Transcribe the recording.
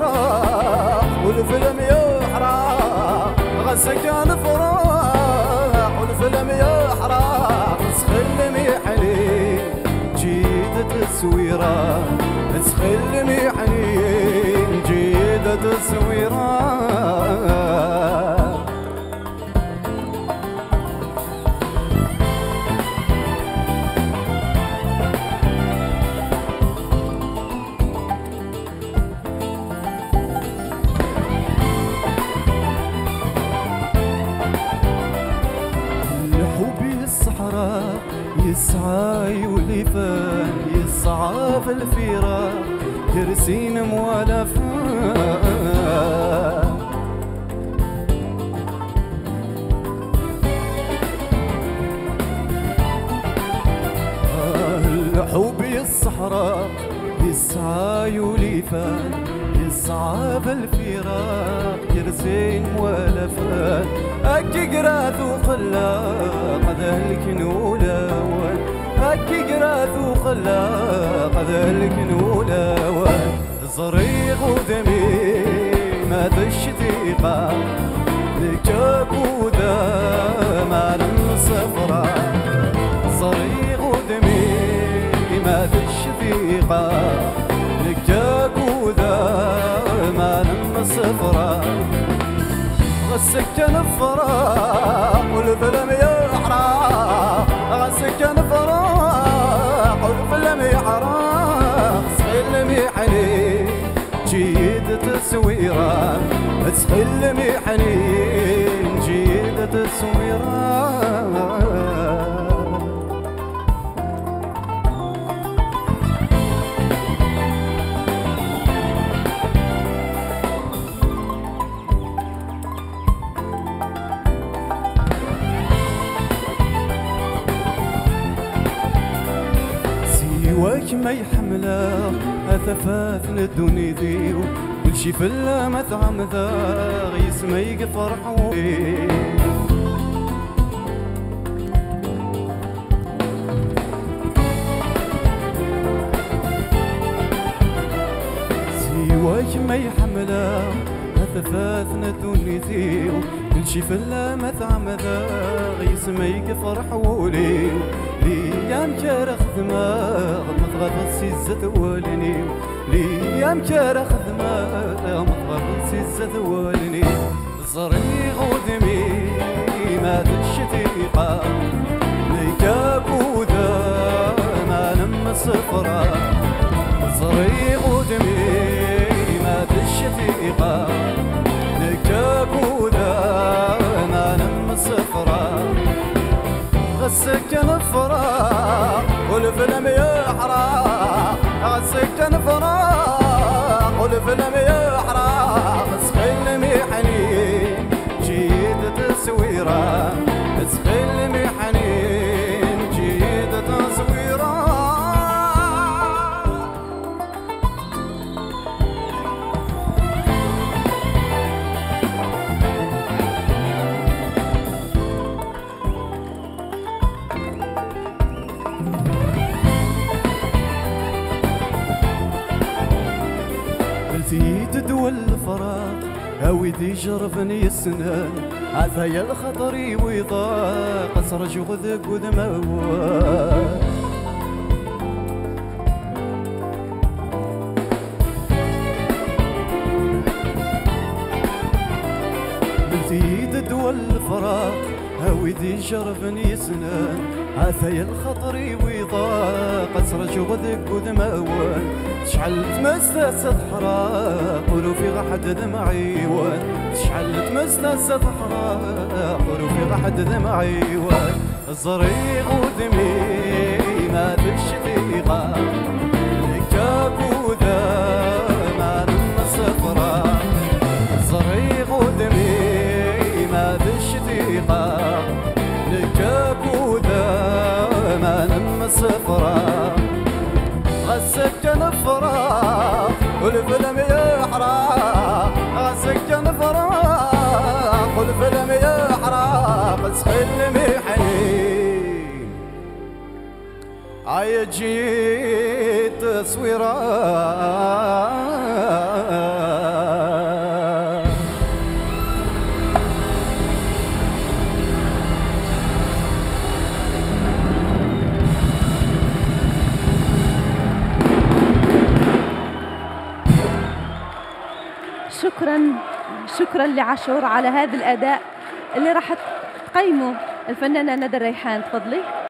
فرح والفيلم يحرق غسكن فرح والفيلم يحرق تسخل ميحني جيدة تصويره تسخل ميحني جيدة تصويره يسعى ولفان يسعى في الفراق كرسين موالفان الحب الصحراء يسعى ولفان يسعى في الفراق كرسين موالفان أكي قراث وخلاق ذلك نولاوان أكي قراث وخلاق ذلك نولاوان زريق ودمي ما تشتيقا لكاك وذا ما نصفرا زريق ودمي ما تشتيقا لكاك وذا ما نصفرا غسكن فراق والفيلم يحرق غسكن فراق والفيلم يحرق تسخل ميحني جيد تصويره تسخل ميحني جيد تصويره سواك ما يحمله أثفات ندوني ذيو كل شي فلا ما تعمذا يسمى يفرحوا سواك ما يحمله أثفات ندوني ذيو كل شي فلا ما تعمذا يسمى يفرحوا لي ليام كارخ دماغ متغرد سيزة والني ليام كارخ دماغ متغرد سيزة والني زريغ ودمي ما تشتيقا ليكاك وذا ما نم صفرا زريغ ودمي ما تشتيقا ليكاك وذا ما نم صفرا غسكن فراق والفيلم يحرق غسكن فراق والفيلم يحرق تسخل ميحني جيد تصويره تسخل ميحني جيد تصويره تدول الفراق هاويدي جرفني السنان عثايا الخطري ويضاق اسرج غذك ودموال بلتي تدول الفراق هاويدي جرفني سنان عثايا الخطري ويضاق اسرج غذك ودموال شحال تمسست حراق ولو في غحد دمعيوان شحال تمسست حراق ولو في غحد دمعيوان الزريق ودمي ما تشتيقا لكاك وذا ما نصفرا الزريق ودمي ما تشتيقا لكاك وذا ما نصفرا غسكن فراق والفيلم يحرق غسكن فراق والفيلم يحرق تسخل ميحني عيجي تصويره شكرا شكرا لعاشور على هذا الأداء اللي راح تقيمه الفنانة ندى الريحان. تفضلي.